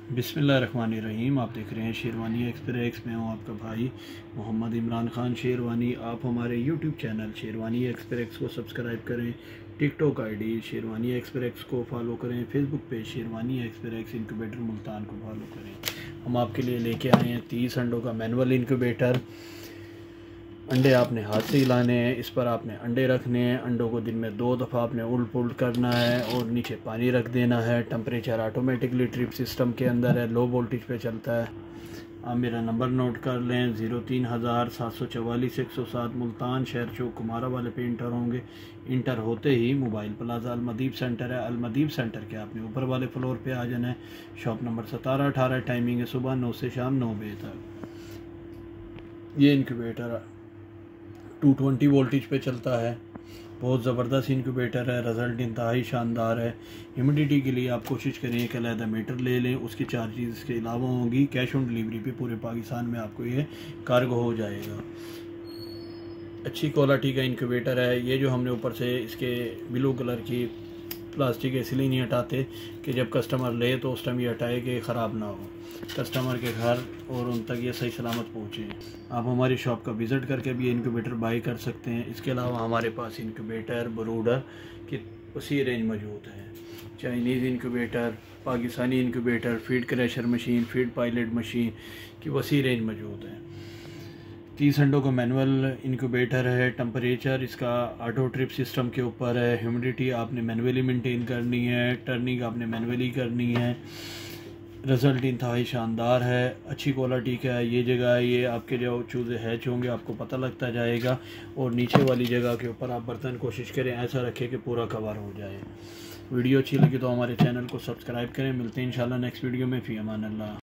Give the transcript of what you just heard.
बिस्मिल्लाहिर्रहमानिर्रहीम। आप देख रहे हैं शेरवानी एक्सप्रेस। मैं हूं आपका भाई मोहम्मद इमरान ख़ान शेरवानी। आप हमारे यूट्यूब चैनल शेरवानी एक्सप्रेस को सब्सक्राइब करें, टिकटॉक आईडी शेरवानी एक्सप्रेस को फॉलो करें, Facebook page Sherwani express incubator Multan को फॉलो करें। हम आपके लिए लेके आए हैं 30 अंडों का मैनुअल इंक्यूबेटर। अंडे आपने हाथ से हिलाने हैं, इस पर आपने अंडे रखने हैं। अंडों को दिन में 2 दफ़ा आपने उल्ट पुल्ट करना है और नीचे पानी रख देना है। टेम्परेचर ऑटोमेटिकली ट्रिप सिस्टम के अंदर है, लो वोल्टेज पे चलता है। आप मेरा नंबर नोट कर लें, 03,744-107 मुल्तान शहर चौक कुमारा वाले पे इंटर होंगे। इंटर होते ही मोबाइल प्लाजा अलमदीब सेंटर है, अलमदीब सेंटर के आपने ऊपर वाले फ्लोर पे आ जाना है। Shop number 17-18। टाइमिंग है सुबह 9 से शाम 9 बजे तक। ये इंक्यूबेटर 220 वोल्टेज पे चलता है। बहुत ज़बरदस्त इंक्यूबेटर है, रिज़ल्ट इंतहाई शानदार है। ह्यूमिडिटी के लिए आप कोशिश करें कि अलहदा मीटर ले लें, उसकी चार्जेस इसके अलावा होंगी। कैश ऑन डिलीवरी पे पूरे पाकिस्तान में आपको ये कार्गो हो जाएगा। अच्छी क्वालिटी का इंक्यूबेटर है। ये जो हमने ऊपर से इसके ब्लू कलर की प्लास्टिक इसलिए नहीं हटाते कि जब कस्टमर ले तो उस टाइम ये हटाए कि ख़राब ना हो, कस्टमर के घर और उन तक ये सही सलामत पहुँचे। आप हमारी शॉप का विज़िट करके भी इंक्यूबेटर बाई कर सकते हैं। इसके अलावा हमारे पास इंक्यूबेटर ब्रूडर की उसी रेंज मौजूद है। Chinese incubator, Pakistani incubator, feed crusher machine, feed pilot machine की वसी रेंज मौजूद है। 30 अंडों का मैनुअल इंक्यूबेटर है। टेम्परेचर इसका ऑटो ट्रिप सिस्टम के ऊपर है। ह्यूमिडिटी आपने मैनुअली मेंटेन करनी है, टर्निंग आपने मैनुअली करनी है। रिज़ल्ट इंतहाई शानदार है, अच्छी क्वालिटी का है। ये जगह ये आपके जो चूज़े हैच होंगे आपको पता लगता जाएगा। और नीचे वाली जगह के ऊपर आप बर्तन कोशिश करें ऐसा रखें कि पूरा कवर हो जाए। वीडियो अच्छी लगी तो हमारे चैनल को सब्सक्राइब करें। मिलते हैं इंशाल्लाह नेक्स्ट वीडियो में। फ़ी अमान अल्लाह।